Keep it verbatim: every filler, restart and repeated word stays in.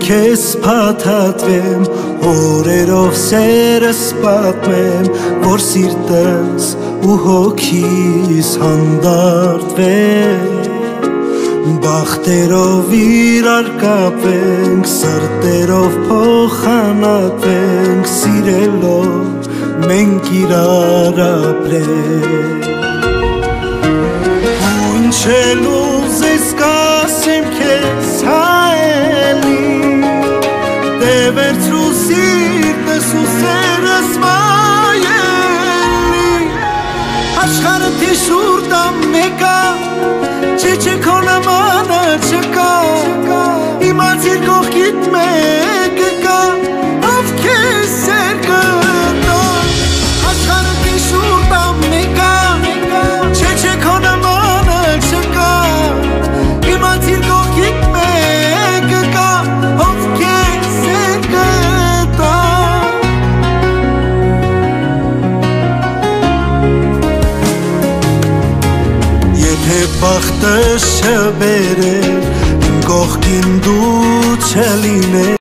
քեզ փաթաթվեմ, հորերով սերս պատմեմ, որ սիրտս ու հոգիս հանդարտվեմ, բախտերով իրար կապենք, սրտերով փոխանակվենք, սիրելով մենք իրար ապրենք։ Ու ինչ էլ ուզես կասեմ քեզ հայելի, դե վերցրու սիրտս ու սերս վայելի, աշխարհը դիշուր տա մեկա, չէ չէ քո նմանը չկա, իմացիր կողքիդ մեկը կա, ով քեզ սեր կտա, աշխարհը դիշուր տա մեկա, չէ չէ քո նմանը չկա, իմացիր կողքիդ մեկը կա, ով քեզ սեր կտա։ Եթե բախտը չբերեր, իմ կողքին դու չլիներ,